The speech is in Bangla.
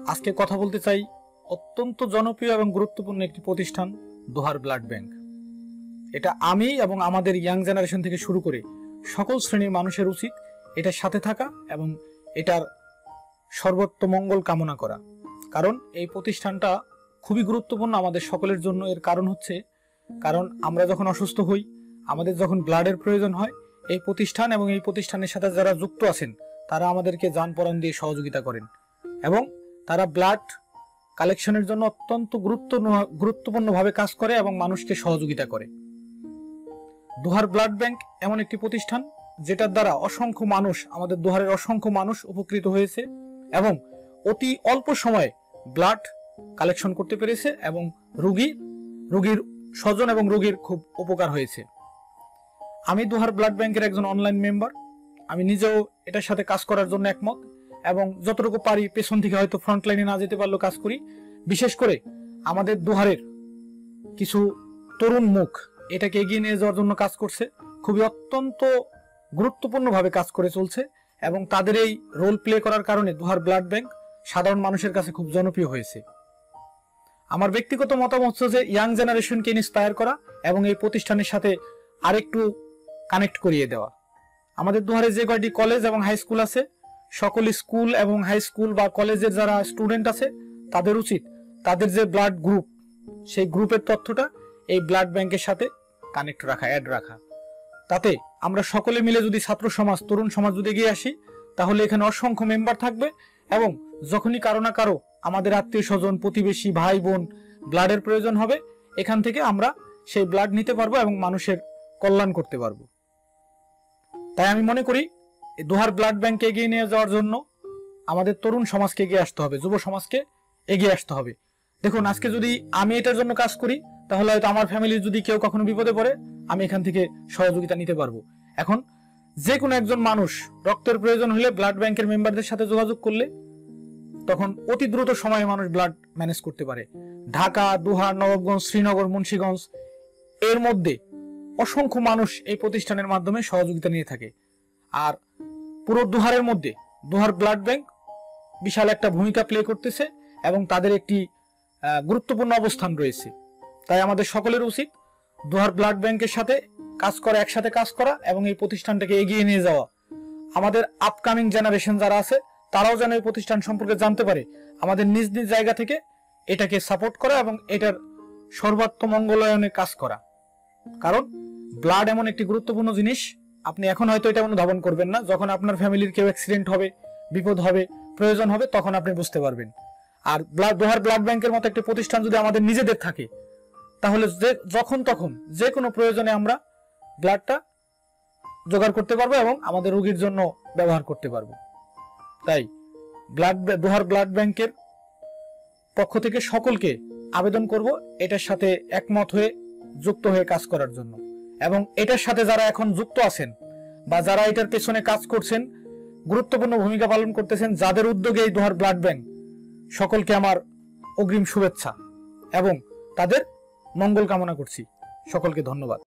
আজকে কথা বলতে চাই অত্যন্ত জনপ্রিয় এবং গুরুত্বপূর্ণ একটি প্রতিষ্ঠান দোহার ব্লাড ব্যাংক। এটা আমি এবং আমাদের ইয়াং জেনারেশন থেকে শুরু করে সকল শ্রেণীর মানুষের উচিত এটার সাথে থাকা এবং এটার সর্বোত্তম মঙ্গল কামনা করা। কারণ এই প্রতিষ্ঠানটা খুবই গুরুত্বপূর্ণ আমাদের সকলের জন্য। এর কারণ হচ্ছে আমরা যখন অসুস্থ হই, আমাদের যখন ব্লাডের প্রয়োজন হয়, এই প্রতিষ্ঠান এবং এই প্রতিষ্ঠানের সাথে যারা যুক্ত আছেন তারা আমাদেরকে জান পরাণ দিয়ে সহযোগিতা করেন এবং তারা ব্লাড কালেকশনের জন্য অত্যন্ত গুরুত্বপূর্ণভাবে কাজ করে এবং মানুষকে সহযোগিতা করে। দোহার ব্লাড ব্যাংক এমন একটি প্রতিষ্ঠান যেটার দ্বারা অসংখ্য মানুষ, আমাদের দোহারের অসংখ্য মানুষ উপকৃত হয়েছে এবং অতি অল্প সময়ে ব্লাড কালেকশন করতে পেরেছে এবং রোগীর স্বজন এবং রোগীর খুব উপকার হয়েছে। আমি দোহার ব্লাড ব্যাংকের একজন অনলাইন মেম্বার। আমি নিজেও এটার সাথে কাজ করার জন্য একমত এবং যতটুকু পারি পেছন থেকে হয়তো ফ্রন্ট লাইনে না যেতে পারলেও কাজ করি। বিশেষ করে আমাদের দোহারের কিছু তরুণ মুখ এটাকে এগিয়ে নিয়ে যাওয়ার জন্য কাজ করছে, খুবই অত্যন্ত গুরুত্বপূর্ণভাবে কাজ করে চলছে এবং তাদের এই রোল প্লে করার কারণে দোহার ব্লাড ব্যাংক সাধারণ মানুষের কাছে খুব জনপ্রিয় হয়েছে। আমার ব্যক্তিগত মতামত হচ্ছে যে ইয়াং জেনারেশনকে ইন্সপায়ার করা এবং এই প্রতিষ্ঠানের সাথে আরেকটু কানেক্ট করিয়ে দেওয়া। আমাদের দোহারে যে কয়টি কলেজ এবং হাই স্কুল আছে, সকল স্কুল এবং হাই স্কুল বা কলেজের যারা স্টুডেন্ট আছে তাদের উচিত তাদের যে ব্লাড গ্রুপ, সেই গ্রুপের তথ্যটা এই ব্লাড ব্যাংকের সাথে কানেক্ট রাখা, অ্যাড রাখা। তাতে আমরা সকলে মিলে যদি ছাত্র সমাজ, তরুণ সমাজ যদি এগিয়ে আসি, তাহলে এখানে অসংখ্য মেম্বার থাকবে এবং যখনই কারো না কারো আমাদের আত্মীয় স্বজন, প্রতিবেশী, ভাই বোন ব্লাডের প্রয়োজন হবে, এখান থেকে আমরা সেই ব্লাড নিতে পারবো এবং মানুষের কল্যাণ করতে পারবো। তাই আমি মনে করি দোহার ব্লাড ব্যাংকে এগিয়ে নিয়ে যাওয়ার জন্য আমাদের তরুণ সমাজকে এগিয়ে আসতে হবে, যুব সমাজকে এগিয়ে আসতে হবে। দেখুন, আজকে যদি আমি এটার জন্য কাজ করি, তাহলে হয়তো আমার ফ্যামিলির যদি কেউ কখনো বিপদে পড়ে, আমি এখান থেকে সহযোগিতা নিতে পারবো। এখন যে কোনো একজন মানুষ রক্তের প্রয়োজন হলে ব্লাড ব্যাংকের মেম্বারদের সাথে যোগাযোগ করলে তখন অতি দ্রুত সময়ে মানুষ ব্লাড ম্যানেজ করতে পারে। ঢাকা, দোহার, নবাবগঞ্জ, শ্রীনগর, মুন্সিগঞ্জ এর মধ্যে অসংখ্য মানুষ এই প্রতিষ্ঠানের মাধ্যমে সহযোগিতা নিয়ে থাকে। আর পুরো দোহারের মধ্যে দোহার ব্লাড ব্যাংক বিশাল একটা ভূমিকা প্লে করতেছে এবং তাদের একটি গুরুত্বপূর্ণ অবস্থান রয়েছে। তাই আমাদের সকলের উচিত দোহার ব্লাড ব্যাংকের সাথে কাজ করা, একসাথে কাজ করা এবং এই প্রতিষ্ঠানটাকে এগিয়ে নিয়ে যাওয়া। আমাদের আপকামিং জেনারেশন যারা আছে তারাও যেন এই প্রতিষ্ঠান সম্পর্কে জানতে পারে, আমাদের নিজ নিজ জায়গা থেকে এটাকে সাপোর্ট করা এবং এটার সর্বোত্তম মঙ্গলায়নে কাজ করা। কারণ ব্লাড এমন একটি গুরুত্বপূর্ণ জিনিস, আপনি এখন হয়তো এটা অনুধাবন করবেন না, যখন আপনার ফ্যামিলির কেউ অ্যাক্সিডেন্ট হবে, বিপদ হবে, প্রয়োজন হবে, তখন আপনি বুঝতে পারবেন। আর দোহার ব্লাড ব্যাংকের মতো একটি প্রতিষ্ঠান যদি আমাদের নিজেদের থাকে, তাহলে যখন তখন যে কোনো প্রয়োজনে আমরা ব্লাডটা জোগাড় করতে পারবো এবং আমাদের রোগীর জন্য ব্যবহার করতে পারবো। তাই দোহার ব্লাড ব্যাংকের পক্ষ থেকে সকলকে আবেদন করব এটার সাথে একমত হয়ে, যুক্ত হয়ে কাজ করার জন্য। এবং এটার সাথে যারা এখন যুক্ত আছেন বা যারা এটার পেছনে কাজ করছেন, গুরুত্বপূর্ণ ভূমিকা পালন করতেছেন, যাদের উদ্যোগে এই দোহার ব্লাড ব্যাংক, সকলকে আমার অগ্রিম শুভেচ্ছা এবং তাদের মঙ্গল কামনা করছি। সকলকে ধন্যবাদ।